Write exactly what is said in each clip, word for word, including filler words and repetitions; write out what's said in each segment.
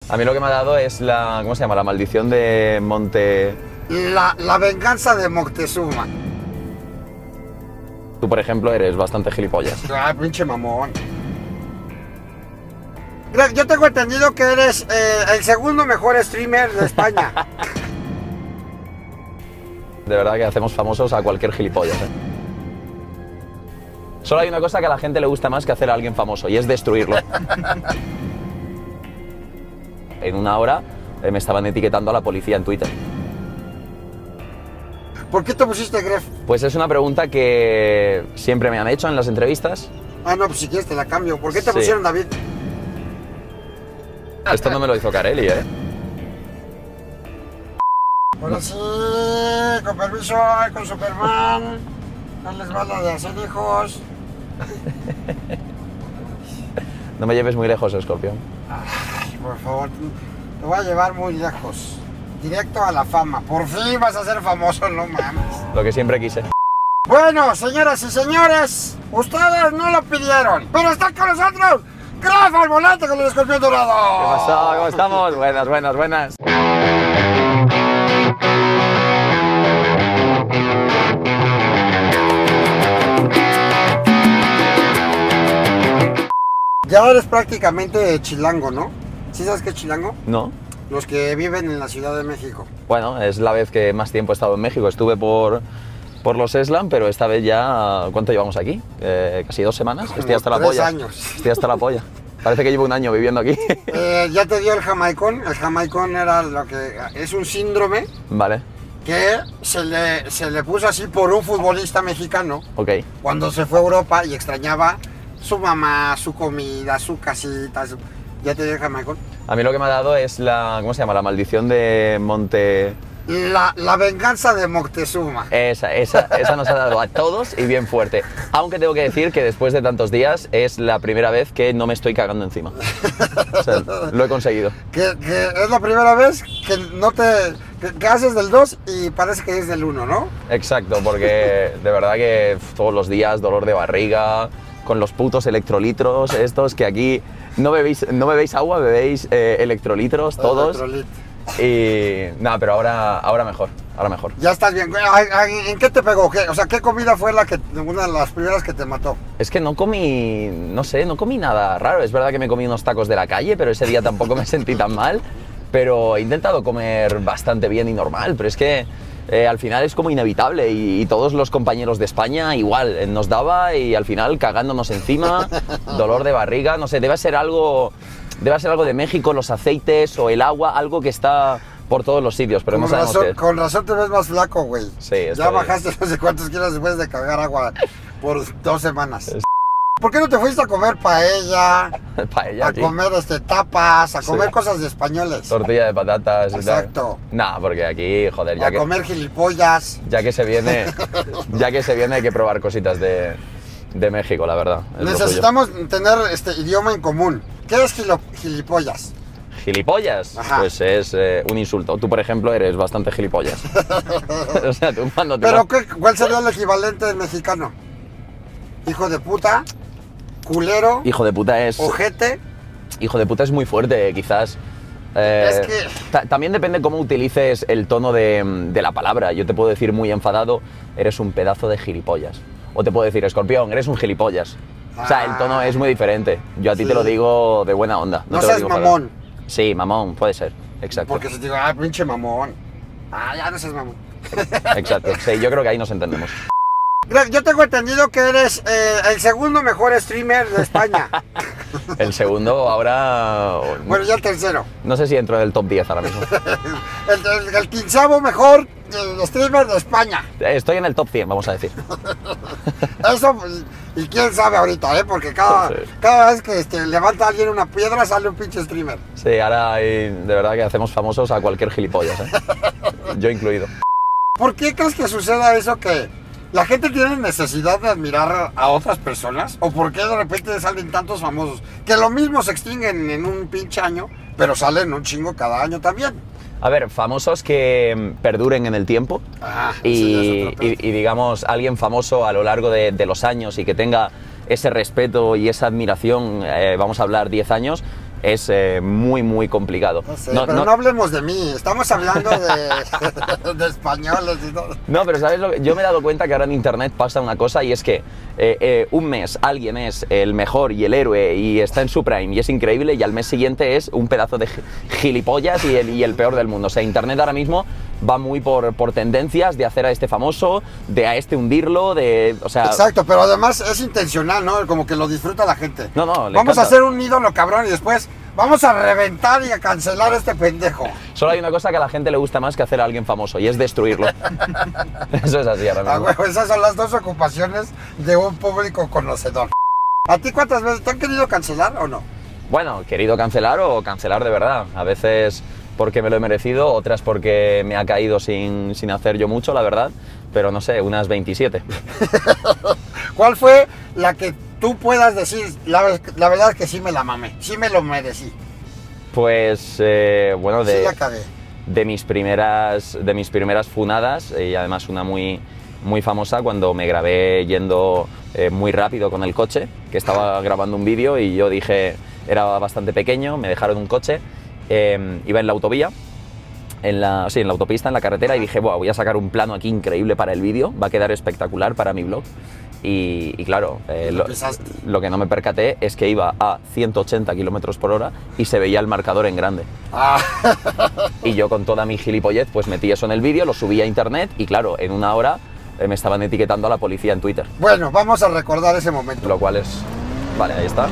A mí lo que me ha dado es la, ¿cómo se llama? La maldición de Monte... La, la venganza de Moctezuma. Tú, por ejemplo, eres bastante gilipollas. Ah, pinche mamón. Greg, yo tengo entendido que eres eh, el segundo mejor streamer de España. De verdad que hacemos famosos a cualquier gilipollas, ¿eh? Solo hay una cosa que a la gente le gusta más que hacer a alguien famoso, y es destruirlo. En una hora eh, me estaban etiquetando a la policía en Twitter. ¿Por qué te pusiste Gref? Pues es una pregunta que siempre me han hecho en las entrevistas. Ah, no, pues si quieres te la cambio. ¿Por qué te Sí. pusieron David? Esto no me lo hizo Carelli, ¿eh? Ahora sí, con permiso, con Superman. No les va la de hacer hijos. No me lleves muy lejos, Escorpión. Ay, por favor, te voy a llevar muy lejos. Directo a la fama. Por fin vas a ser famoso, no mames. Lo que siempre quise. Bueno, señoras y señores, ustedes no lo pidieron, pero está con nosotros Gref al volante con el Escorpión Dorado. ¿Qué pasó? ¿Cómo estamos? Buenas, buenas, buenas. Ya eres prácticamente chilango, ¿no? ¿Sí sabes qué es chilango? No. Los que viven en la Ciudad de México. Bueno, es la vez que más tiempo he estado en México. Estuve por, por los Eslan, pero esta vez ya... ¿Cuánto llevamos aquí? Eh, ¿Casi dos semanas? Como Estoy hasta la tres polla. años. Estoy hasta la polla. Parece que llevo un año viviendo aquí. Eh, ya te dio el jamaicón. El jamaicón era lo que... Es un síndrome Vale, que se le, se le puso así por un futbolista mexicano ok. cuando se fue a Europa y extrañaba su mamá, su comida, su casita. Su... ¿Ya te dio el jamaicón? A mí lo que me ha dado es la, ¿cómo se llama? La maldición de Monte... La, la venganza de Moctezuma. Esa, esa, esa nos ha dado a todos y bien fuerte. Aunque tengo que decir que después de tantos días es la primera vez que no me estoy cagando encima. O sea, lo he conseguido. Que, que es la primera vez que no te... Que, que haces del dos y parece que es del uno, ¿no? Exacto, porque de verdad que uf, todos los días dolor de barriga, con los putos electrolitros estos que aquí no bebéis, no bebéis agua, bebéis eh, electrolitros todos. Electrolit. Y nada, pero ahora, ahora mejor, ahora mejor. Ya estás bien. Ay, ay, ¿en qué te pegó? ¿Qué? O sea, ¿qué comida fue la que, una de las primeras que te mató? Es que no comí, no sé, no comí nada raro. Es verdad que me comí unos tacos de la calle, pero ese día tampoco me sentí tan mal. Pero he intentado comer bastante bien y normal, pero es que eh, al final es como inevitable y, y todos los compañeros de España igual, eh, nos daba y al final cagándonos encima, dolor de barriga, no sé, debe ser algo, debe ser algo de México, los aceites o el agua, algo que está por todos los sitios, pero Con no sabemos razón, qué es. con razón te ves más flaco, güey. Sí, estoy- Ya bajaste no sé cuántos kilos después de cagar agua por dos semanas. Es- ¿Por qué no te fuiste a comer paella, Paella, a aquí. comer este, tapas, a Sí. comer cosas de españoles? Tortilla de patatas y tal. Exacto. Nah, porque aquí, joder, ya A que, comer gilipollas. ya que se viene, ya que se viene hay que probar cositas de, de México, la verdad. es lo suyo. Necesitamos tener este idioma en común. ¿Qué es gilo- gilipollas? ¿Gilipollas? Ajá. Pues es eh, un insulto. Tú, por ejemplo, eres bastante gilipollas. O sea, tú cuando te ¿Pero vas- qué, cuál sería el equivalente en mexicano? Hijo de puta, culero, Hijo de puta es... ojete. Hijo de puta es muy fuerte, quizás. Eh, Es que- ta- También depende cómo utilices el tono de, de la palabra. Yo te puedo decir muy enfadado, eres un pedazo de gilipollas. O te puedo decir, escorpión, eres un gilipollas. O sea, el tono es muy diferente. Yo a ti Sí. te lo digo de buena onda. No te lo seas digo enfadado. mamón. Sí, mamón, puede ser. Exacto. Porque se te diga, ah, pinche mamón. Ah, ya no seas mamón. Exacto. Sí, yo creo que ahí nos entendemos. Greg, yo tengo entendido que eres eh, el segundo mejor streamer de España. El segundo ahora... Bueno, ya el tercero. No sé si entro en el top diez ahora mismo. El, el, el quinceavo mejor eh, streamer de España. Estoy en el top cien, vamos a decir. Eso, pues, y quién sabe ahorita, ¿eh? Porque cada, Sí. cada vez que este, levanta alguien una piedra sale un pinche streamer. Sí, ahora hay- de verdad que hacemos famosos a cualquier gilipollas, ¿eh? Yo incluido. ¿Por qué crees que suceda eso que la gente tiene necesidad de admirar a otras personas? ¿O por qué de repente salen tantos famosos? Que lo mismo se extinguen en un pinche año, pero salen un chingo cada año también. A ver, famosos que mm, perduren en el tiempo Ah, ese ya y, es otro pedo. y- y, digamos, alguien famoso a lo largo de, de los años y que tenga ese respeto y esa admiración, eh, vamos a hablar diez años, es eh, muy, muy complicado. No sé, no, pero no, no hablemos de mí, estamos hablando de, de españoles y todo. No, pero ¿sabes lo que? Yo me he dado cuenta que ahora en internet pasa una cosa y es que eh, eh, un mes alguien es el mejor y el héroe y está en su prime y es increíble y al mes siguiente es un pedazo de gilipollas y el, y el peor del mundo. O sea, internet ahora mismo va muy por, por tendencias de hacer a este famoso, de a este hundirlo, de... O sea... Exacto, pero además es intencional, ¿no? Como que lo disfruta la gente. No, no, le Vamos encanta. a hacer un ídolo cabrón y después vamos a reventar y a cancelar a este pendejo. Solo hay una cosa que a la gente le gusta más que hacer a alguien famoso y es destruirlo. Eso es así ahora mismo. Ah, bueno, esas son las dos ocupaciones de un público conocedor. ¿A ti cuántas veces te han querido cancelar o no? Bueno, querido cancelar o cancelar de verdad. A veces porque me lo he merecido, otras porque me ha caído sin, sin hacer yo mucho, la verdad. Pero no sé, unas veintisiete. ¿Cuál fue la que tú puedas decir, la, la verdad es que sí me la mamé, sí me lo merecí? Pues, eh, bueno, de, sí la cagué. de, mis primeras, de mis primeras funadas, y además una muy, muy famosa, cuando me grabé yendo eh, muy rápido con el coche, que estaba grabando un vídeo y yo dije, era bastante pequeño, me dejaron un coche, eh, iba en la autovía, en la, sí, en la autopista, en la carretera, y dije, voy a sacar un plano aquí increíble para el vídeo, va a quedar espectacular para mi blog. Y, y claro, eh, lo, lo que no me percaté es que iba a ciento ochenta kilómetros por hora y se veía el marcador en grande. Ah. Y yo con toda mi gilipollez pues metí eso en el vídeo, lo subí a internet y claro, en una hora eh, me estaban etiquetando a la policía en Twitter. Bueno, vamos a recordar ese momento. Lo cual es... Vale, ahí está.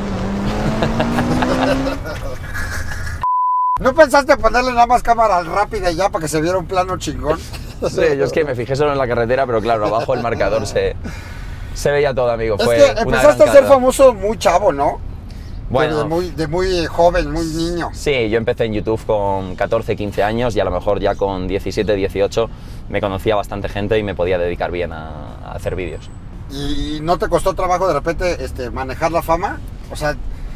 ¿No pensaste ponerle nada más cámara rápida y ya para que se viera un plano chingón? Sí, yo es que me fijé solo en la carretera, pero claro, abajo el marcador se, se veía todo, amigo. Fue es que una empezaste gran a ser carga. famoso muy chavo, ¿no? Bueno, de muy, de muy joven, muy niño. Sí, yo empecé en YouTube con catorce, quince años y a lo mejor ya con diecisiete, dieciocho me conocía bastante gente y me podía dedicar bien a, a hacer vídeos. ¿Y no te costó trabajo de repente este, manejar la fama? O sea,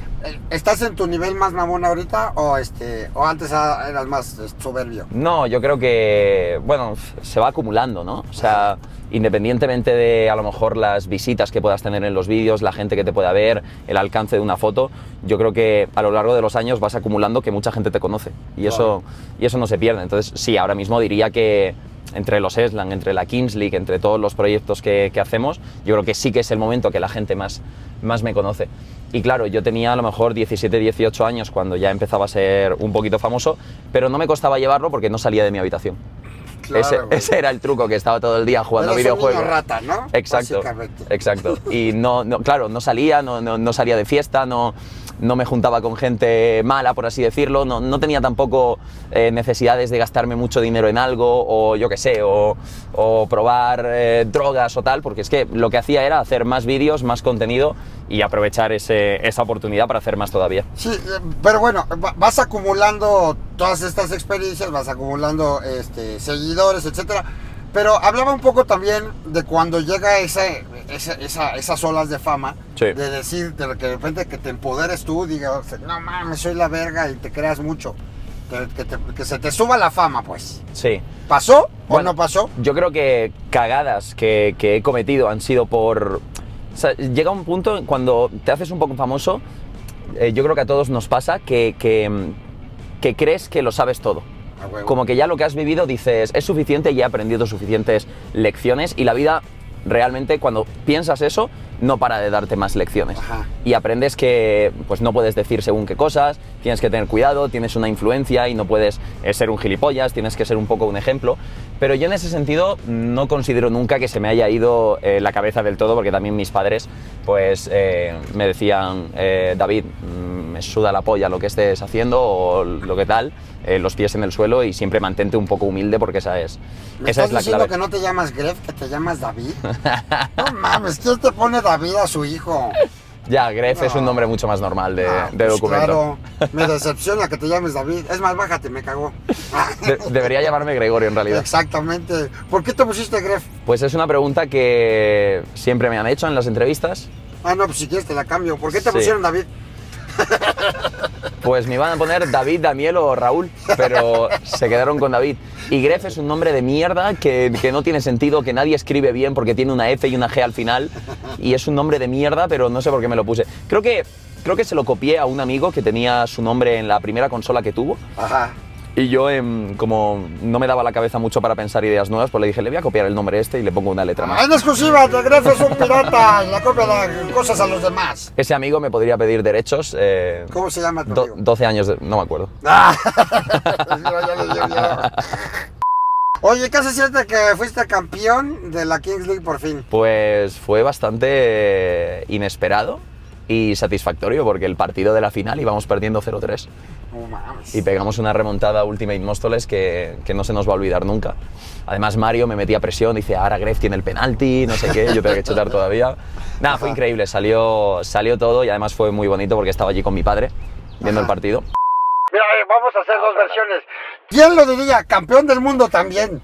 ¿estás en tu nivel más mamón ahorita o, este, o antes eras más soberbio? No, yo creo que, bueno, se va acumulando, ¿no? O sea, independientemente de a lo mejor las visitas que puedas tener en los vídeos, la gente que te pueda ver, el alcance de una foto, yo creo que a lo largo de los años vas acumulando que mucha gente te conoce y eso, y eso no se pierde. Entonces, sí, ahora mismo diría que entre los Eslan, entre la Kings League, entre todos los proyectos que, que hacemos, yo creo que sí que es el momento que la gente más, más me conoce. Y claro, yo tenía a lo mejor diecisiete, dieciocho años cuando ya empezaba a ser un poquito famoso, pero no me costaba llevarlo porque no salía de mi habitación. Claro, ese, ese era el truco, que estaba todo el día jugando Eres videojuegos. Un niño rata, ¿no? Exacto, exacto. Y no, no, claro, no salía, no, no, no salía de fiesta, no, no me juntaba con gente mala, por así decirlo, no, no tenía tampoco eh, necesidades de gastarme mucho dinero en algo, o yo qué sé, o, o probar eh, drogas o tal, porque es que lo que hacía era hacer más vídeos, más contenido y aprovechar ese, esa oportunidad para hacer más todavía. Sí, pero bueno, vas acumulando todas estas experiencias, vas acumulando este, seguidores, etcétera. Pero hablaba un poco también de cuando llega ese, esa, esa, esas olas de fama, sí. de decir de que de repente que te empoderes tú, digas, no mames, soy la verga y te creas mucho, que, que, te, que se te suba la fama, pues. Sí. ¿Pasó o Bueno, no pasó? Yo creo que cagadas que, que he cometido han sido por... O sea, llega un punto cuando te haces un poco famoso, eh, yo creo que a todos nos pasa que, que, que crees que lo sabes todo. Como que ya lo que has vivido dices, es suficiente y he aprendido suficientes lecciones y la vida realmente cuando piensas eso no para de darte más lecciones. Ajá. Y aprendes que pues no puedes decir según qué cosas, tienes que tener cuidado, tienes una influencia y no puedes eh, ser un gilipollas, tienes que ser un poco un ejemplo. Pero yo en ese sentido no considero nunca que se me haya ido eh, la cabeza del todo, porque también mis padres pues eh, me decían, eh, David, me suda la polla lo que estés haciendo o lo que tal, eh, los pies en el suelo y siempre mantente un poco humilde porque esa es, ¿Me esa estás es la diciendo clave. que no te llamas Gref, que te llamas David? No mames, ¿quién te pone David a su hijo? Ya, Gref No. es un nombre mucho más normal de, Ah, de pues documento. Claro, me decepciona que te llames David. Es más, bájate, me cagó. De- debería llamarme Gregorio en realidad. Exactamente. ¿Por qué te pusiste Gref? Pues es una pregunta que siempre me han hecho en las entrevistas. Ah, no, pues si quieres te la cambio. ¿Por qué te Sí. pusieron David? Pues me iban a poner David, Daniel o Raúl, pero se quedaron con David. Y Gref es un nombre de mierda que, que no tiene sentido, que nadie escribe bien porque tiene una F y una G al final. Y es un nombre de mierda, pero no sé por qué me lo puse. Creo que creo que se lo copié a un amigo que tenía su nombre en la primera consola que tuvo. Ajá. Y yo, em, como no me daba la cabeza mucho para pensar ideas nuevas, pues le dije, le voy a copiar el nombre este y le pongo una letra más. En exclusiva, The Gref es un pirata y la copia de cosas a los demás. Ese amigo me podría pedir derechos. Eh, ¿Cómo se llama tu do, amigo? doce años, de, no me acuerdo. Ah, ya le dio miedo. Oye, ¿qué se siente que fuiste campeón de la Kings League por fin? Pues fue bastante inesperado y satisfactorio porque el partido de la final íbamos perdiendo cero tres. Oh, mames. Y pegamos una remontada a Ultimate Móstoles que, que no se nos va a olvidar nunca. Además Mario me metía presión, dice, ahora Gref tiene el penalti, no sé qué, yo tengo que chutar todavía. Nada, fue increíble, salió, salió todo y además fue muy bonito porque estaba allí con mi padre viendo Ajá. el partido. Mira, eh, vamos a hacer dos versiones. ¿Quién lo diría? Campeón del mundo también.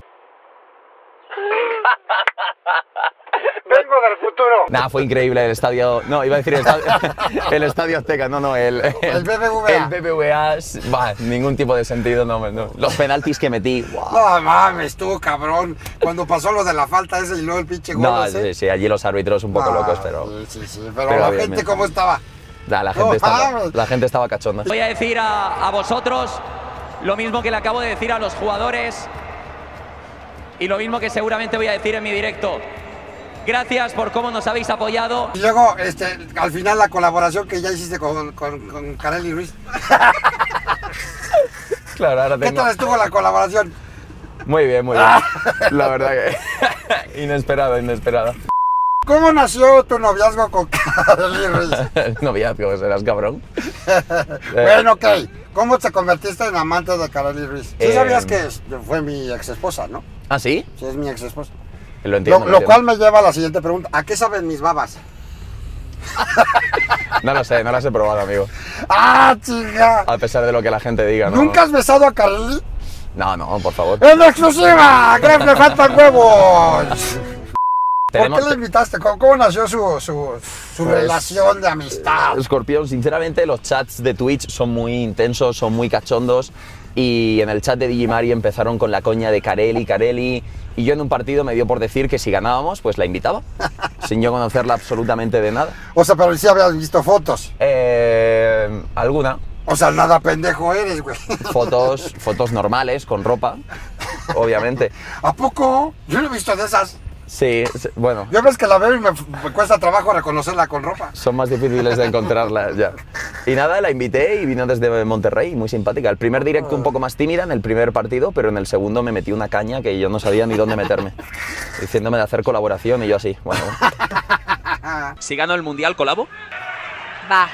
Vengo del futuro. Nada, fue increíble el estadio. No, iba a decir el estadio, el estadio Azteca, no, no, el, el, El B B V A. El B B V A, bah, ningún tipo de sentido, no, no. Los penaltis que metí, wow. No mames, tú, cabrón. Cuando pasó lo de la falta ese y luego el pinche gol No, ese. sí, sí, allí los árbitros un poco Ah, locos, pero. Sí, sí, sí. Pero, pero la bien, gente, bien. ¿cómo estaba? Nah, la, No gente estaba, mames. la gente estaba cachonda. Voy a decir a, a vosotros lo mismo que le acabo de decir a los jugadores y lo mismo que seguramente voy a decir en mi directo. Gracias por cómo nos habéis apoyado. Y luego, este, al final la colaboración que ya hiciste con, con, con Kareli Ruiz. Claro, ahora ¿Qué tengo. tal estuvo la colaboración? Muy bien, muy bien. La verdad que. Inesperado, inesperado. ¿Cómo nació tu noviazgo con Kareli Ruiz? Noviazgo, serás cabrón. Bueno, ok. ¿Cómo te convertiste en amante de Kareli Ruiz? Sí Eh, sabías que es- fue mi ex esposa, ¿no? ¿Ah, sí? Sí, es mi ex esposa. Lo Lo, entiendo. lo lo cual entiendo. me lleva a la siguiente pregunta. ¿A qué saben mis babas? No lo sé, no las he probado, amigo. ¡Ah, chica! A pesar de lo que la gente diga, ¿no? ¿Nunca has besado a Kareli? No, no, por favor. ¡En exclusiva! ¡Gref le faltan huevos! ¿Por Tenemos- qué le invitaste? ¿Cómo, cómo nació su, su, su Pues, relación de amistad? Escorpión, sinceramente los chats de Twitch son muy intensos, son muy cachondos y en el chat de Digimari empezaron con la coña de Kareli, Kareli y yo en un partido me dio por decir que si ganábamos pues la invitaba, sin yo conocerla absolutamente de nada. O sea, pero sí habías visto fotos. Eh, alguna, O sea, nada pendejo eres, güey. fotos, fotos normales, con ropa, obviamente. ¿A poco? Yo no he visto de esas. Sí, sí, bueno, Yo ves que la veo y me, me cuesta trabajo reconocerla con ropa. son más difíciles de encontrarla ya. Y nada, la invité y vino desde Monterrey, muy simpática. El primer directo un poco más tímida en el primer partido, pero en el segundo me metí una caña que yo no sabía ni dónde meterme. Diciéndome de hacer colaboración y yo así, bueno. Si gano el Mundial, ¿colabo? Va.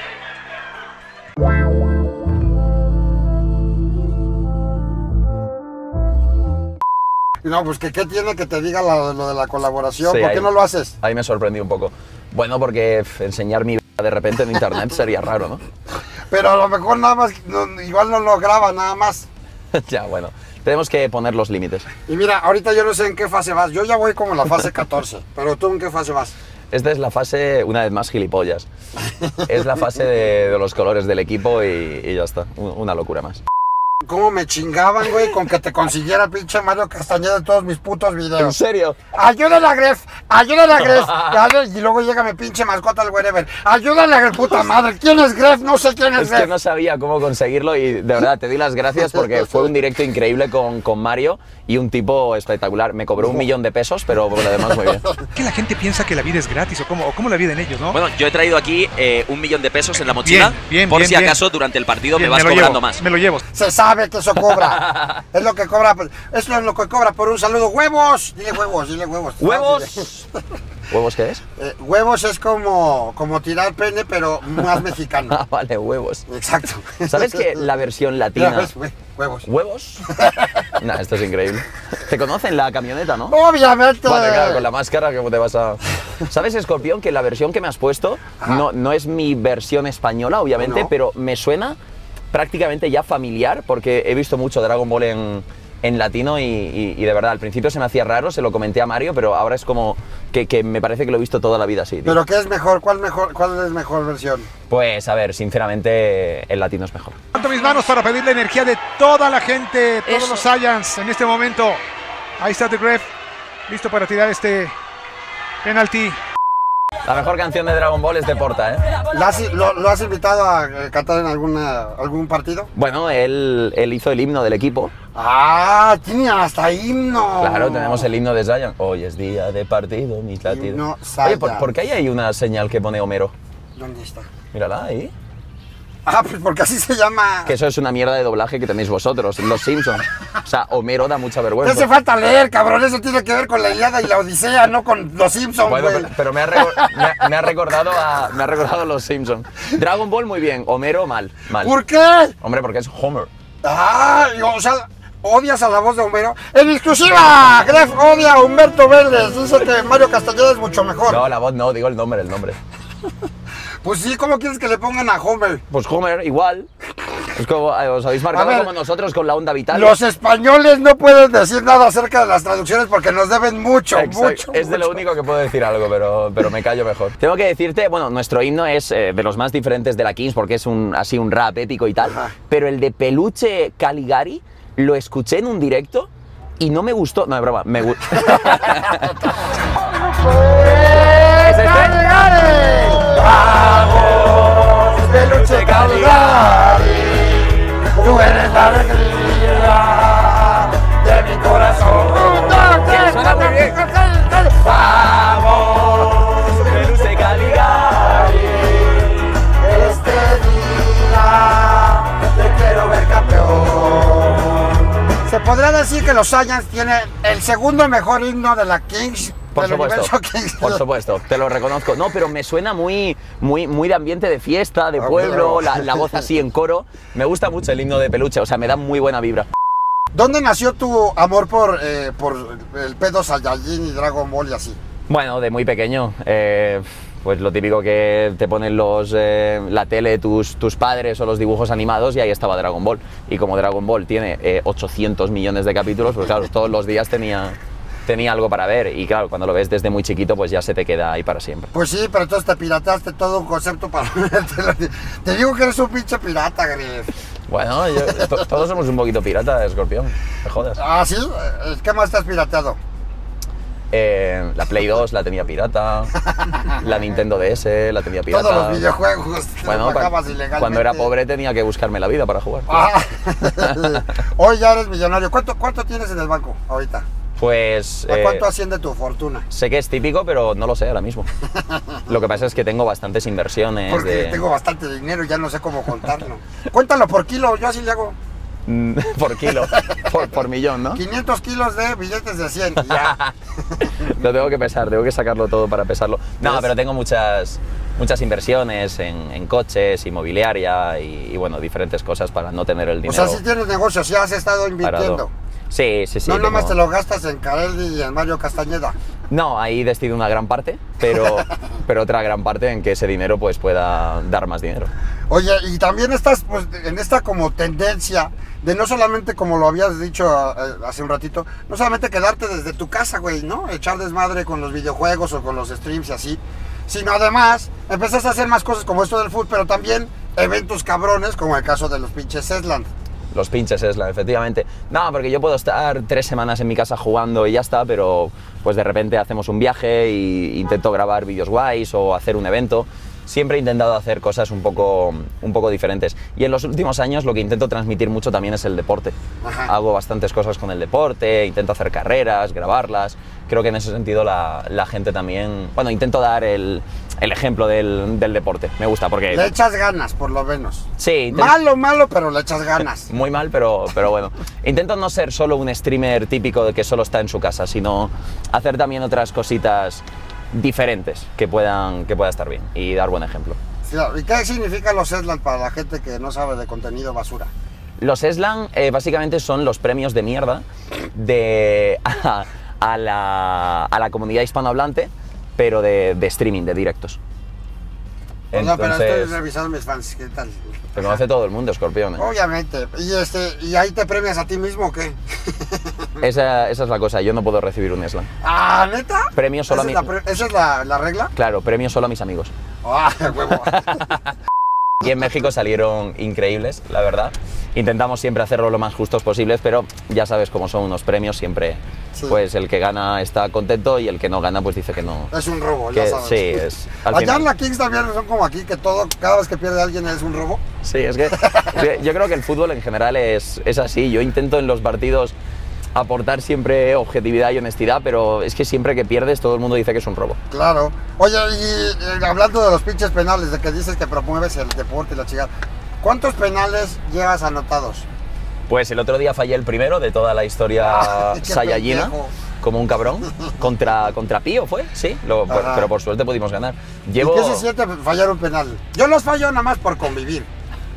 No, pues que qué tiene que te diga la- lo de la colaboración. Sí, ¿Por ahí- qué no lo haces? Ahí me sorprendí un poco. Bueno, porque pf, enseñar mi de repente en internet sería raro, ¿no? Pero a lo mejor nada más, no- igual no lo graba nada más. Ya, bueno, tenemos que poner los límites. Y mira, ahorita yo no sé en qué fase vas. Yo ya voy como en la fase catorce. Pero tú en qué fase vas. Esta es la fase, una vez más, gilipollas. Es la fase de, de los colores del equipo y, y ya está, un- una locura más. ¿Cómo me chingaban, güey, con que te consiguiera pinche Mario Castañeda en todos mis putos ¿En videos? serio? Ayúdale a Gref, ayúdale a Gref. Y luego llega mi pinche mascota, el wherever. Ayúdale a Gref, puta madre. ¿Quién es Gref? No sé quién es, Es Gref. que no sabía cómo conseguirlo y de verdad te doy las gracias porque fue un directo increíble con, con Mario y un tipo espectacular. Me cobró un millón de pesos, pero por lo demás muy bien. Que la gente piensa que la vida es gratis o cómo, o cómo la viven ellos, ¿no? Bueno, yo he traído aquí eh, un millón de pesos en la mochila. Bien, bien, por bien, si bien. acaso durante el partido Bien, me vas lo cobrando llevo, más. Me lo llevo. Se sabe que eso cobra. Es lo que cobra. Eso es lo que cobra por un saludo. ¡Huevos! Dile huevos, dile huevos. ¡Huevos! ¿Huevos qué es? Eh, huevos es como, como tirar pene, pero más mexicano. Ah, vale, huevos. Exacto. ¿Sabes que la versión latina... Ya ves, hue- Huevos. ¿Huevos? Nah, esto es increíble. Te conocen la camioneta, ¿no? Obviamente. Vale, claro, con la máscara, ¿cómo te vas a...? ¿Sabes, Escorpión, que la versión que me has puesto no, no es mi versión española, obviamente, No. pero me suena prácticamente ya familiar, porque he visto mucho Dragon Ball en, en latino y, y- y de verdad, al principio se me hacía raro, se lo comenté a Mario, pero ahora es como que, que me parece que lo he visto toda la vida así, tío. Pero ¿qué es mejor? ¿Cuál mejor? ¿Cuál es mejor versión? Pues, a ver, sinceramente, el latino es mejor. Levanto mis manos para pedir la energía de toda la gente, todos Eso. los Saiyans en este momento. Ahí está The Gref, listo para tirar este penalti. La mejor canción de Dragon Ball es de Porta, ¿eh? ¿Lo has, lo, lo has invitado a eh, cantar en alguna, algún partido? Bueno, él, él hizo el himno del equipo. ¡Ah! Tiene hasta himno. Claro, tenemos el himno de Saiyan. Hoy es día de partido, mis latidos. Himno Oye, ¿por, Saiyan. ¿por qué hay ahí una señal que pone Homero? ¿Dónde está? Mírala ahí. Ah, pues porque así se llama. Que eso es una mierda de doblaje que tenéis vosotros, Los Simpsons. O sea, Homero da mucha No vergüenza. hace falta leer, cabrón. Eso tiene que ver con la Ilíada y la Odisea, no con los Simpsons, Bueno, güey. pero, pero me, ha recor- me, ha, me ha recordado a, me ha recordado a Los Simpsons. Dragon Ball muy bien, Homero mal, mal. ¿Por qué? Hombre, porque es Homer. Ah, o sea, odias a la voz de Homero. En exclusiva, Gref odia a Humberto Vélez. Dice que Mario Castañeda es mucho mejor. No, la voz no, digo el nombre, el nombre. Pues sí, ¿cómo quieres que le pongan a Homer? Pues Homer, igual. Es como, eh, os habéis marcado ver, como nosotros con la onda vital. Los españoles no pueden decir nada acerca de las traducciones porque nos deben mucho, Exacto. mucho. Es de lo mucho. único que puedo decir algo, pero, pero me callo mejor. Tengo que decirte, bueno, nuestro himno es eh, de los más diferentes de la Kings porque es un, así un rap épico y tal, Ajá. pero el de Peluche Caligari lo escuché en un directo y no me gustó. No, es broma, me gustó. ¿Es este? ¡Vamos, Peluche Caligari! Tú eres la alegría de mi corazón. Un, dos, tres, Suena muy bien. ¡Vamos, Peluche Caligari. este día te quiero ver campeón! Se podría decir que los Saiyans tienen el segundo mejor himno de la Kings. Por del supuesto, universo Kings. por supuesto, te lo reconozco. No, pero me suena muy, muy, muy de ambiente de fiesta, de Ah, pueblo, claro. la, la voz así en coro. Me gusta mucho el himno de Peluche, o sea, me da muy buena vibra. ¿Dónde nació tu amor por, eh, por el pedo Saiyajin y Dragon Ball y así? Bueno, de muy pequeño, eh, pues lo típico que te ponen los, eh, la tele, tus, tus padres o los dibujos animados y ahí estaba Dragon Ball. Y como Dragon Ball tiene eh, ochocientos millones de capítulos, pues claro, todos los días tenía, tenía algo para ver. Y claro, cuando lo ves desde muy chiquito, pues ya se te queda ahí para siempre. Pues sí, pero entonces te pirateaste todo un concepto para ponértelo. Te digo que eres un pinche pirata, Gref. Bueno, yo- to- todos somos un poquito pirata, Escorpión, me jodas. ¿Ah, sí? Eh, ¿Qué más te has pirateado? Eh, la Play dos la tenía pirata, la Nintendo D S la tenía pirata. Todos los videojuegos te Bueno, los cua- bajabas ilegalmente. cuando era pobre tenía que buscarme la vida para jugar. Ah. Hoy ya eres millonario. ¿Cuánto, ¿Cuánto tienes en el banco ahorita? Pues ¿A eh, cuánto asciende tu fortuna? sé que es típico, pero no lo sé ahora mismo. Lo que pasa es que tengo bastantes inversiones. Porque de... tengo bastante dinero y ya no sé cómo contarlo. Cuéntalo por kilo, yo así le hago. Mm, por kilo, por, por millón, ¿no? quinientos kilos de billetes de cien y ya. Lo tengo que pesar, tengo que sacarlo todo para pesarlo. No, ¿Ves? pero tengo muchas, muchas inversiones en, en coches, inmobiliaria y, y, bueno, diferentes cosas para no tener el O dinero sea, si tienes negocios, ya has estado invirtiendo. parado. Sí, sí, sí. no, nada más tengo- te lo gastas en Carelli y en Mario Castañeda. No, ahí destino una gran parte, pero, pero otra gran parte en que ese dinero pues pueda dar más dinero. Oye, y también estás pues, en esta como tendencia de no solamente, como lo habías dicho eh, hace un ratito, no solamente quedarte desde tu casa, güey, ¿no? Echar desmadre con los videojuegos o con los streams y así, sino además empezaste a hacer más cosas como esto del fútbol, pero también eventos cabrones, como el caso de los pinches Esland. Los pinches Eslan, efectivamente. No, porque yo puedo estar tres semanas en mi casa jugando y ya está, pero pues de repente hacemos un viaje e intento grabar vídeos guays o hacer un evento. Siempre he intentado hacer cosas un poco, un poco diferentes. Y en los últimos años lo que intento transmitir mucho también es el deporte. Ajá. Hago bastantes cosas con el deporte, intento hacer carreras, grabarlas. Creo que en ese sentido la, la gente también... Bueno, intento dar el, el ejemplo del, del deporte. Me gusta porque... Le echas ganas, por lo menos. Sí, intento- Malo, malo, pero le echas ganas. muy mal, pero, pero bueno. Intento no ser solo un streamer típico de que solo está en su casa, sino hacer también otras cositas diferentes que puedan, que pueda estar bien y dar buen ejemplo. Sí, ¿y qué significan los Esland para la gente que no sabe de contenido basura? Los Eslan eh, básicamente son los premios de mierda de, a, a la, a la comunidad hispanohablante, pero de, de streaming, de directos. No, pero estoy Entonces, revisando mis fans, ¿qué tal? te conoce todo el mundo, Escorpión. ¿eh? Obviamente. ¿Y, este, ¿Y ahí te premias a ti mismo o qué? Esa, esa es la cosa, yo no puedo recibir un Eslan. Ah, ¿neta? Premio solo ¿Esa a es, mí. la, pre- ¿esa es la, la regla? Claro, premio solo a mis amigos. Ah, huevo. Y en México salieron increíbles, la verdad. Intentamos siempre hacerlo lo más justos posibles, pero ya sabes cómo son unos premios, siempre sí. Pues el que gana está contento y el que no gana pues dice que no. Es un robo, que, ya sabes. Sí, es... Allá final. En la Kings también son como aquí, que todo, cada vez que pierde alguien es un robo. Sí, es que yo creo que el fútbol en general es, es así. Yo intento en los partidos aportar siempre objetividad y honestidad, pero es que siempre que pierdes todo el mundo dice que es un robo. Claro. Oye, y eh, hablando de los pinches penales, de que dices que promueves el deporte y la chingada, ¿cuántos penales llevas anotados? Pues el otro día fallé el primero de toda la historia saiyajina, como un cabrón, contra, contra Pío fue, sí, lo, por, pero por suerte pudimos ganar. Llevo... ¿Y qué se siente fallar un penal? Yo los fallo nada más por convivir.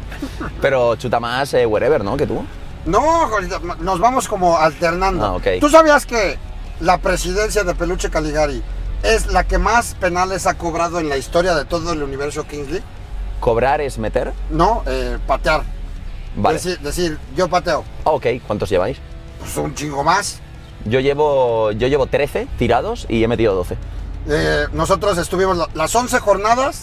Pero chuta más eh, wherever, ¿no? Que tú. No, nos vamos como alternando. Ah, okay. ¿Tú sabías que la presidencia de Peluche Caligari es la que más penales ha cobrado en la historia de todo el universo Kings League? ¿Cobrar es meter? No, eh, patear. Vale. Decir, decir, yo pateo. Ah, ok, ¿cuántos lleváis? Pues un chingo más. Yo llevo, yo llevo trece tirados y he metido doce. Eh, nosotros estuvimos las once jornadas,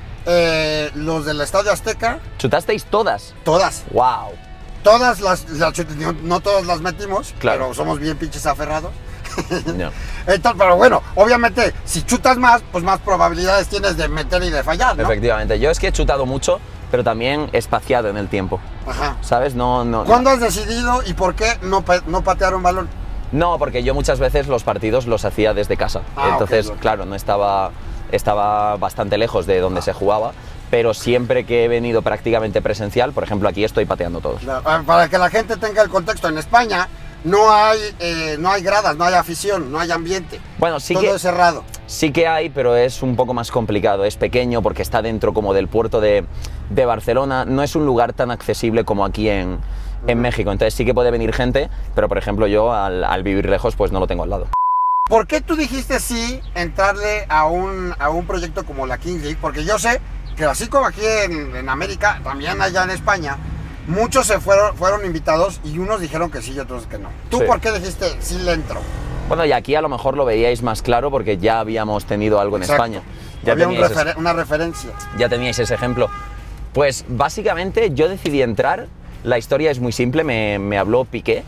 eh, los del Estadio Azteca. ¿Chutasteis todas? Todas. ¡Wow! Todas las, las no, no todas las metimos, claro. Pero somos bien pinches aferrados. No. Entonces, pero bueno, obviamente, si chutas más, pues más probabilidades tienes de meter y de fallar, ¿no? Efectivamente. Yo es que he chutado mucho, pero también espaciado en el tiempo. Ajá. ¿Sabes? No, no, ¿Cuándo no. has decidido y por qué no, no patear un balón? No, porque yo muchas veces los partidos los hacía desde casa. Ah, Entonces, okay, claro, no estaba, estaba bastante lejos de donde ah. se jugaba. Pero siempre que he venido prácticamente presencial, por ejemplo, aquí estoy pateando todos. Para que la gente tenga el contexto, en España no hay, eh, no hay gradas, no hay afición, no hay ambiente. Bueno, sí todo que, es cerrado. Sí que hay, pero es un poco más complicado. Es pequeño porque está dentro como del puerto de, de Barcelona. No es un lugar tan accesible como aquí en, en uh-huh. México. Entonces sí que puede venir gente, pero por ejemplo yo al, al vivir lejos pues no lo tengo al lado. ¿Por qué tú dijiste sí entrarle a un, a un proyecto como la Kings League? Porque yo sé que así como aquí en, en América, también allá en España, muchos se fueron, fueron invitados y unos dijeron que sí y otros que no. ¿Tú sí. por qué dijiste sí le entro? Bueno, y aquí a lo mejor lo veíais más claro porque ya habíamos tenido algo en Exacto. España. Ya Había un refer ese, una referencia. Ya teníais ese ejemplo. Pues básicamente yo decidí entrar, la historia es muy simple, me, me habló Piqué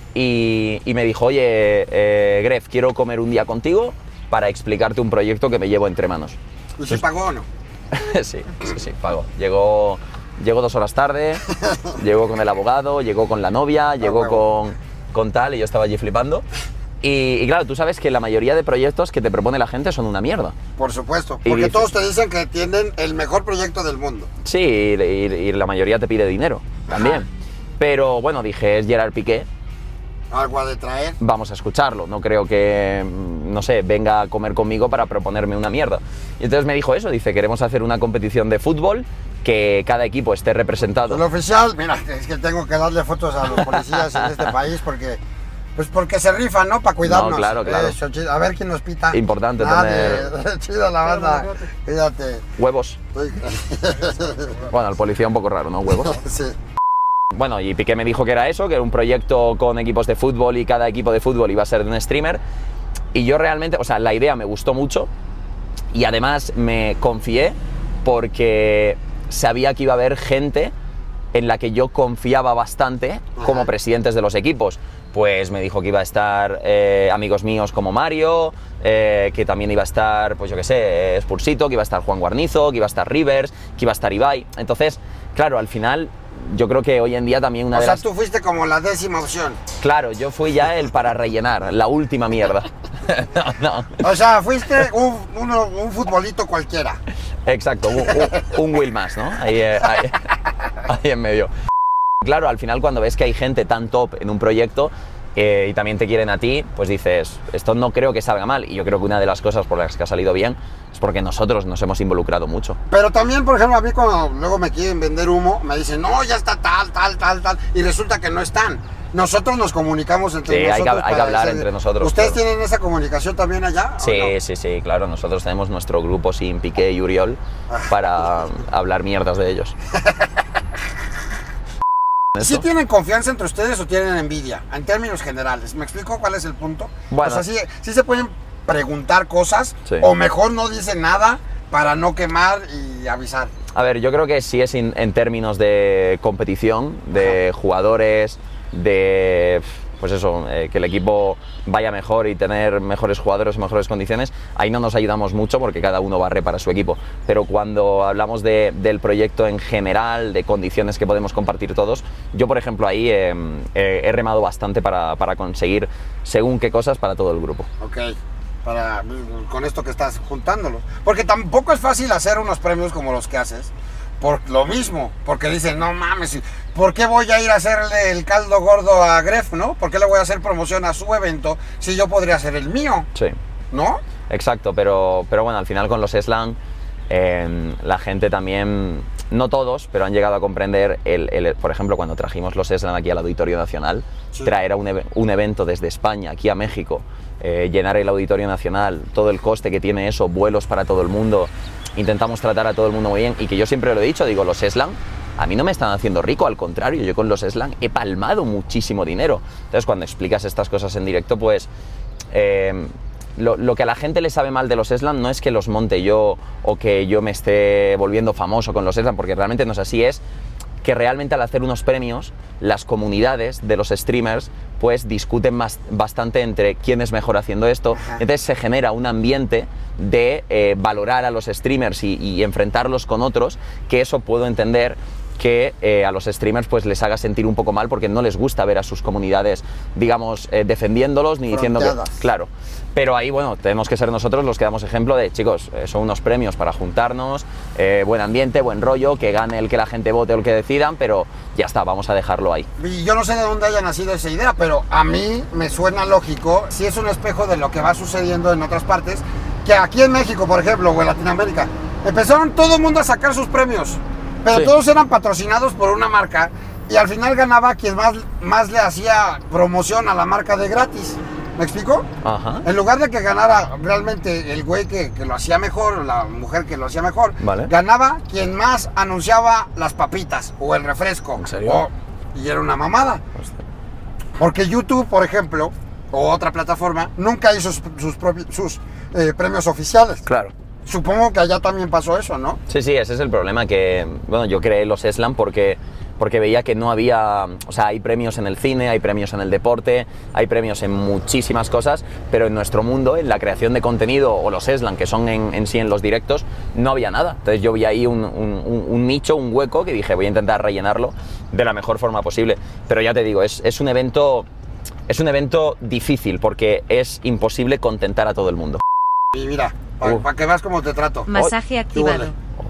y, y me dijo, oye, eh, Gref, quiero comer un día contigo para explicarte un proyecto que me llevo entre manos. ¿Y si pagó o no? sí, sí, sí, pagó. Llegó, llegó dos horas tarde, llegó con el abogado, llegó con la novia, llegó con, con tal y yo estaba allí flipando. Y, y claro, tú sabes que la mayoría de proyectos que te propone la gente son una mierda. Por supuesto, porque dices, todos te dicen que tienen el mejor proyecto del mundo. Sí, y, y, y la mayoría te pide dinero también. Ajá. Pero bueno, dije, es Gerard Piqué. Algo de traer. Vamos a escucharlo, no creo que, no sé, venga a comer conmigo para proponerme una mierda. Y entonces me dijo eso, dice, queremos hacer una competición de fútbol, que cada equipo esté representado. El oficial, mira, es que tengo que darle fotos a los policías en este país porque... Pues porque se rifan, ¿no? Para cuidarnos. No, claro, claro. Eso, a ver quién nos pita. Importante Nadie. tener... Chido la banda. Cuídate. Huevos. Bueno, al policía un poco raro, ¿no? Huevos. Sí. Bueno, y Piqué me dijo que era eso, que era un proyecto con equipos de fútbol y cada equipo de fútbol iba a ser de un streamer. Y yo realmente, o sea, la idea me gustó mucho y además me confié porque sabía que iba a haber gente en la que yo confiaba bastante como presidentes de los equipos. Pues me dijo que iba a estar eh, amigos míos como Mario, eh, que también iba a estar, pues yo qué sé, Spursito, que iba a estar Juan Guarnizo, que iba a estar Rivers, que iba a estar Ibai. Entonces, claro, al final yo creo que hoy en día también una o de sea, las... tú fuiste como la décima opción. Claro, yo fui ya el para rellenar, la última mierda. no, no. O sea, fuiste un, uno, un futbolito cualquiera. Exacto, un, un, un Will más, ¿no? Ahí, ahí, ahí en medio. Claro, al final cuando ves que hay gente tan top en un proyecto eh, y también te quieren a ti, pues dices, esto no creo que salga mal. Y yo creo que una de las cosas por las que ha salido bien es porque nosotros nos hemos involucrado mucho. Pero también, por ejemplo, a mí cuando luego me quieren vender humo, me dicen, no, ya está tal, tal, tal, tal, y resulta que no están. Nosotros nos comunicamos entre sí, nosotros. Hay que, hay que hablar decir, entre nosotros. ¿Ustedes claro. tienen esa comunicación también allá? Sí, no? sí, sí, claro. Nosotros tenemos nuestro grupo sin Piqué y Uriol para hablar mierdas de ellos. ¿Sí tienen confianza entre ustedes o tienen envidia? En términos generales. ¿Me explico cuál es el punto? Bueno. O sea, sí, sí se pueden preguntar cosas, sí. o mejor no dicen nada, para no quemar y avisar? A ver, yo creo que sí es in, en términos de competición, de Ajá. jugadores, de... pues eso, eh, que el equipo vaya mejor y tener mejores jugadores y mejores condiciones, ahí no nos ayudamos mucho porque cada uno barre para su equipo. Pero cuando hablamos de, del proyecto en general, de condiciones que podemos compartir todos, yo por ejemplo ahí eh, eh, he remado bastante para, para conseguir según qué cosas para todo el grupo. Ok, para, con esto que estás juntándolo. Porque tampoco es fácil hacer unos premios como los que haces. Por lo mismo, porque dicen, no mames, ¿por qué voy a ir a hacerle el caldo gordo a Gref, no? ¿Por qué le voy a hacer promoción a su evento si yo podría hacer el mío? Sí. ¿No? Exacto, pero, pero bueno, al final con los Slam, eh, la gente también, no todos, pero han llegado a comprender, el, el, por ejemplo, cuando trajimos los Slam aquí al Auditorio Nacional, sí. traer a un, un evento desde España aquí a México, eh, llenar el Auditorio Nacional, todo el coste que tiene eso, vuelos para todo el mundo. Intentamos tratar a todo el mundo muy bien y que yo siempre lo he dicho, digo, los Slam a mí no me están haciendo rico, al contrario, yo con los Slam he palmado muchísimo dinero. Entonces cuando explicas estas cosas en directo, pues eh, lo, lo que a la gente le sabe mal de los Slam no es que los monte yo o que yo me esté volviendo famoso con los Slam, porque realmente no es así, es que realmente al hacer unos premios, las comunidades de los streamers pues discuten más, bastante entre quién es mejor haciendo esto. Ajá. Entonces se genera un ambiente de eh, valorar a los streamers y, y enfrentarlos con otros, que eso puedo entender que eh, a los streamers pues les haga sentir un poco mal porque no les gusta ver a sus comunidades, digamos, eh, defendiéndolos ni diciendo que... Claro. Pero ahí, bueno, tenemos que ser nosotros los que damos ejemplo de, chicos, eh, son unos premios para juntarnos, eh, buen ambiente, buen rollo, que gane el que la gente vote o el que decidan, pero ya está, vamos a dejarlo ahí. Y yo no sé de dónde haya nacido esa idea, pero a mí me suena lógico, si es un espejo de lo que va sucediendo en otras partes, que aquí en México, por ejemplo, o en Latinoamérica, empezaron todo el mundo a sacar sus premios, pero sí. todos eran patrocinados por una marca y al final ganaba quien más, más le hacía promoción a la marca de gratis. ¿Me explico? Ajá. En lugar de que ganara realmente el güey que, que lo hacía mejor, la mujer que lo hacía mejor, vale. ganaba quien más anunciaba las papitas o el refresco. ¿En serio? O, y era una mamada. Hostia. Porque YouTube, por ejemplo, o otra plataforma, nunca hizo sus, sus, sus eh, premios oficiales. Claro. Supongo que allá también pasó eso, ¿no? Sí, sí, ese es el problema, que, bueno, yo creé los Slam porque, porque veía que no había, o sea, hay premios en el cine, hay premios en el deporte, hay premios en muchísimas cosas, pero en nuestro mundo, en la creación de contenido, o los Slam, que son en, en sí en los directos, no había nada. Entonces yo vi ahí un, un, un, un nicho, un hueco, que dije, voy a intentar rellenarlo de la mejor forma posible. Pero ya te digo, es, es un evento, es un evento difícil, porque es imposible contentar a todo el mundo. Y mira, para uh. pa que veas cómo te trato. Masaje oh, activado.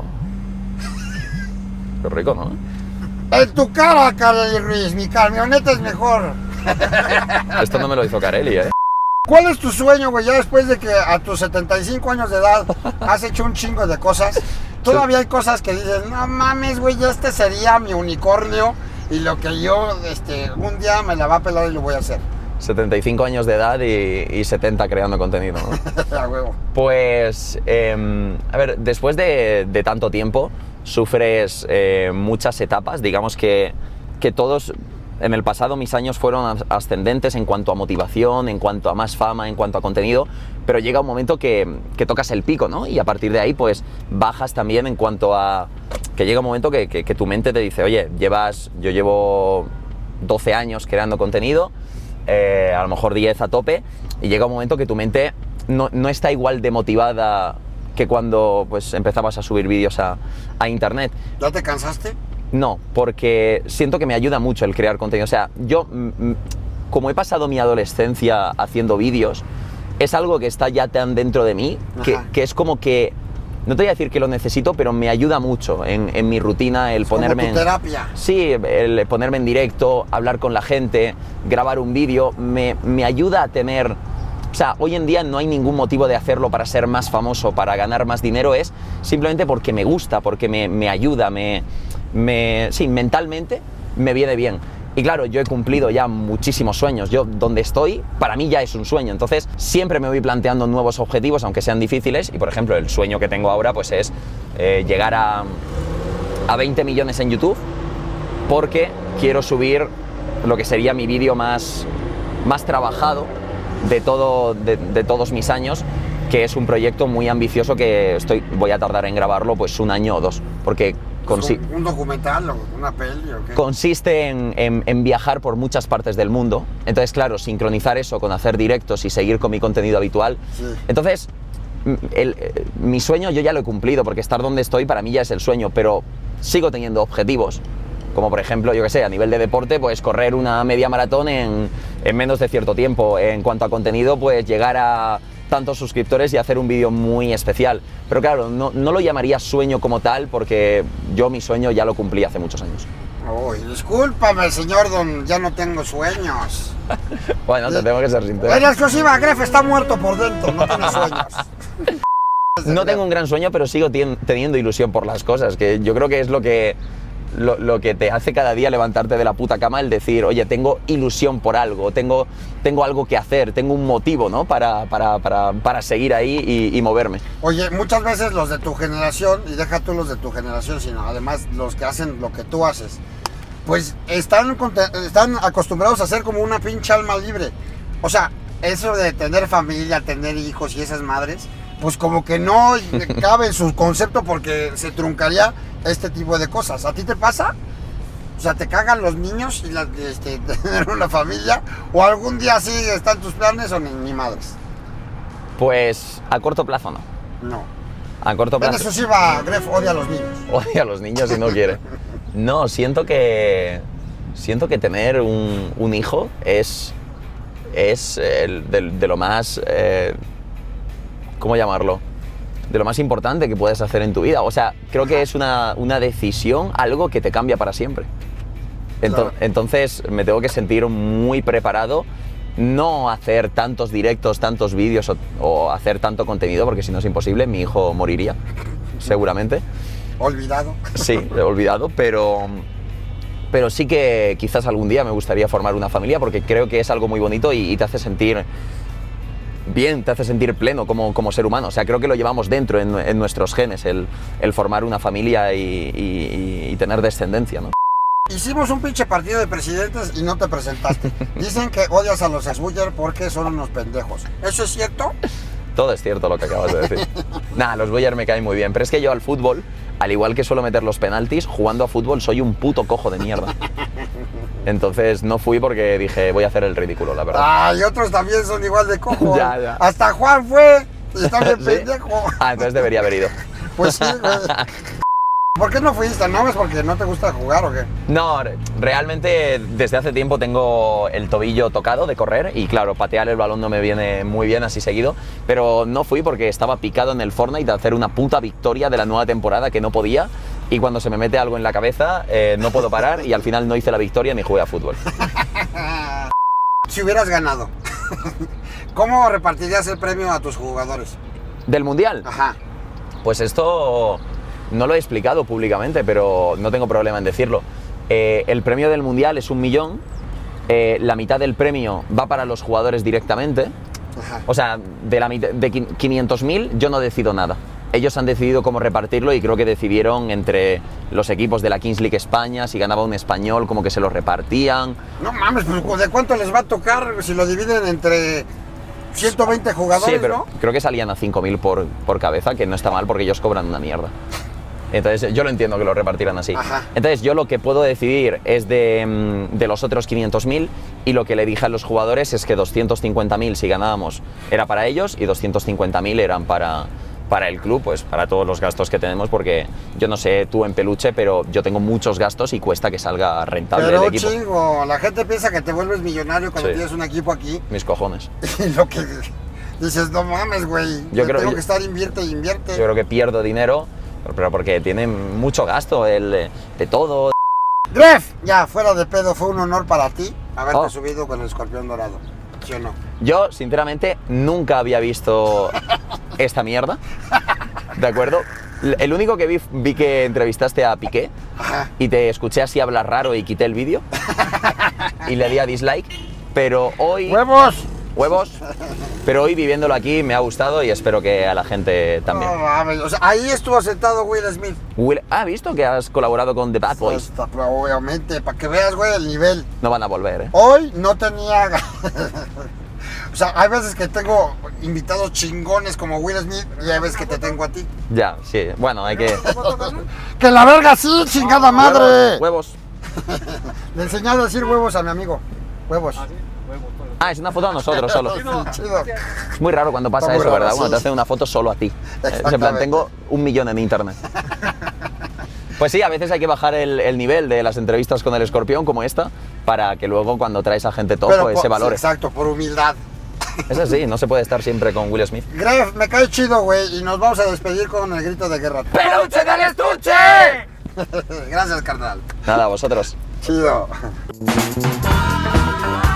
Qué rico, ¿no? En tu cara, Kareli Ruiz, mi camioneta es mejor. Esto no me lo hizo Kareli, ¿eh? ¿Cuál es tu sueño, güey? Ya después de que a tus setenta y cinco años de edad has hecho un chingo de cosas, todavía hay cosas que dices, no mames, güey, ya este sería mi unicornio y lo que yo, este, un día me la va a pelar y lo voy a hacer. setenta y cinco años de edad y, y setenta creando contenido, ¿no? A huevo. Pues, eh, a ver, después de, de tanto tiempo, sufres eh, muchas etapas. Digamos que, que todos, en el pasado, mis años fueron ascendentes en cuanto a motivación, en cuanto a más fama, en cuanto a contenido, pero llega un momento que, que tocas el pico, ¿no? Y a partir de ahí, pues, bajas también en cuanto a... que llega un momento que, que, que tu mente te dice, oye, llevas, yo llevo doce años creando contenido, Eh, a lo mejor diez a tope, y llega un momento que tu mente no, no está igual de motivada que cuando pues empezabas a subir vídeos a, a internet. ¿Ya te cansaste? No, porque siento que me ayuda mucho el crear contenido. O sea, yo, m como he pasado mi adolescencia haciendo vídeos, es algo que está ya tan dentro de mí, que, que es como que, no te voy a decir que lo necesito, pero me ayuda mucho en, en mi rutina el es ponerme... Como tu terapia. En, sí, el ponerme en directo, hablar con la gente, grabar un vídeo, me, me ayuda a tener... O sea, hoy en día no hay ningún motivo de hacerlo para ser más famoso, para ganar más dinero, es simplemente porque me gusta, porque me, me ayuda, me, me... Sí, mentalmente me viene bien. Y claro, yo he cumplido ya muchísimos sueños. Yo, donde estoy, para mí ya es un sueño. Entonces, siempre me voy planteando nuevos objetivos, aunque sean difíciles. Y, por ejemplo, el sueño que tengo ahora, pues es eh, llegar a, a veinte millones en YouTube, porque quiero subir lo que sería mi vídeo más, más trabajado de, todo, de, de todos mis años, que es un proyecto muy ambicioso que estoy, voy a tardar en grabarlo pues un año o dos, porque ¿Un, un documental o una peli o qué? Consiste en, en, en viajar por muchas partes del mundo. Entonces, claro, sincronizar eso con hacer directos y seguir con mi contenido habitual. Sí. Entonces, el, el, mi sueño yo ya lo he cumplido, porque estar donde estoy para mí ya es el sueño, pero sigo teniendo objetivos. Como por ejemplo, yo que sé, a nivel de deporte, pues correr una media maratón en, en menos de cierto tiempo. En cuanto a contenido, pues llegar a tantos suscriptores y hacer un vídeo muy especial. Pero claro, no, no lo llamaría sueño como tal, porque yo mi sueño ya lo cumplí hace muchos años. Uy, discúlpame, señor don, ya no tengo sueños. Bueno, te tengo que ser sincero. En exclusiva, Gref está muerto por dentro, no tiene sueños. No tengo un gran sueño, pero sigo teniendo ilusión por las cosas, que yo creo que es lo que... Lo, lo que te hace cada día levantarte de la puta cama, el decir, oye, tengo ilusión por algo, tengo, tengo algo que hacer, tengo un motivo, ¿no? Para, para, para, para seguir ahí y, y moverme. Oye, muchas veces los de tu generación, y deja tú los de tu generación, sino además los que hacen lo que tú haces, pues están, están acostumbrados a ser como una pinche alma libre. O sea, eso de tener familia, tener hijos y esas madres, pues como que no cabe en su concepto porque se truncaría este tipo de cosas. ¿A ti te pasa? O sea, ¿te cagan los niños y la, este, tener una familia? ¿O algún día sí están tus planes o ni, ni madres? Pues a corto plazo no. No. A corto plazo. En eso sí va, Gref odia a los niños. Odia a los niños y no quiere. No, siento que... Siento que tener un, un hijo es... Es el, de, de lo más... Eh, ¿Cómo llamarlo? De lo más importante que puedes hacer en tu vida. O sea, creo que es una, una decisión, algo que te cambia para siempre. Ento, claro. Entonces me tengo que sentir muy preparado, no hacer tantos directos, tantos vídeos o, o hacer tanto contenido, porque si no es imposible, mi hijo moriría, seguramente. Olvidado. Sí, olvidado, pero, pero sí que quizás algún día me gustaría formar una familia, porque creo que es algo muy bonito y, y te hace sentir... bien, te hace sentir pleno como, como ser humano. O sea, creo que lo llevamos dentro, en, en nuestros genes, el, el formar una familia y, y, y tener descendencia, ¿no? Hicimos un pinche partido de presidentes y no te presentaste. Dicen que odias a los ex-Buller porque son unos pendejos. ¿Eso es cierto? Todo es cierto lo que acabas de decir. Nah, los Buller me caen muy bien, pero es que yo al fútbol, al igual que suelo meter los penaltis, jugando a fútbol soy un puto cojo de mierda. Entonces no fui porque dije, voy a hacer el ridículo, la verdad. Ah, y otros también son igual de cojos. Ya, ya. Hasta Juan fue y está bien ¿Sí? pendejo. Ah, entonces debería haber ido. Pues sí, güey. ¿Por qué no fuiste? ¿No es porque no te gusta jugar o qué? No, realmente desde hace tiempo tengo el tobillo tocado de correr y claro, patear el balón no me viene muy bien así seguido, pero no fui porque estaba picado en el Fortnite de hacer una puta victoria de la nueva temporada que no podía y cuando se me mete algo en la cabeza eh, no puedo parar y al final no hice la victoria ni jugué a fútbol. Si hubieras ganado, ¿cómo repartirías el premio a tus jugadores? ¿Del Mundial? Ajá. Pues esto... No lo he explicado públicamente, pero no tengo problema en decirlo. Eh, el premio del Mundial es un millón, eh, la mitad del premio va para los jugadores directamente. Ajá. O sea, de, la mitad, de quinientos mil yo no decido nada. Ellos han decidido cómo repartirlo y creo que decidieron entre los equipos de la Kings League España, si ganaba un español, como que se lo repartían. No mames, pues ¿de cuánto les va a tocar si lo dividen entre ciento veinte jugadores? Sí, pero ¿no? creo que salían a cinco mil por, por cabeza, que no está mal porque ellos cobran una mierda. Entonces yo lo entiendo que lo repartirán así. Ajá. Entonces yo lo que puedo decidir es de, de los otros quinientos mil y lo que le dije a los jugadores es que doscientos cincuenta mil si ganábamos era para ellos y doscientos cincuenta mil eran para, para el club, pues para todos los gastos que tenemos, porque yo no sé tú en peluche, pero yo tengo muchos gastos y cuesta que salga rentable pero el equipo. Chingo, la gente piensa que te vuelves millonario cuando sí. tienes un equipo aquí. Mis cojones. Y lo que dices, no mames, güey, yo creo, tengo que estar invierte y invierte. Yo creo que pierdo dinero, pero porque tiene mucho gasto el, de todo. Gref, ya fuera de pedo, fue un honor para ti haberte oh. subido con el escorpión dorado, ¿sí o no? Yo, sinceramente, nunca había visto esta mierda, ¿de acuerdo? El único que vi, vi que entrevistaste a Piqué. Ajá. Y te escuché así hablar raro y quité el vídeo y le di a dislike, pero hoy... ¡Huevos! Huevos, pero hoy viviéndolo aquí me ha gustado y espero que a la gente también. No, a ver, o sea, ahí estuvo sentado Will Smith. Will, ¿ha visto que has colaborado con The Bad Boys? Está, obviamente, para que veas, güey, el nivel. No van a volver, ¿eh? Hoy no tenía... O sea, hay veces que tengo invitados chingones como Will Smith, ya ves que te tengo a ti. Ya, sí. Bueno, hay que... ¡Que la verga sí, chingada madre! Huevos. Le he enseñado a decir huevos a mi amigo. Huevos. Ah, es una foto a nosotros solo. Sí, chido. Es muy raro cuando pasa Está muy eso, raro, ¿verdad? sí. Uno te hace una foto solo a ti. Eh, En plan, Exactamente. tengo un millón en internet. Pues sí, a veces hay que bajar el, el nivel de las entrevistas con el escorpión como esta para que luego cuando traes a gente top Pero pues, por- se valore. sí, exacto, por humildad. Es así, no se puede estar siempre con Will Smith. Gref, me cae chido, güey, y nos vamos a despedir con el grito de guerra. ¡Peluche del estuche! Gracias, carnal. Nada, vosotros. Chido.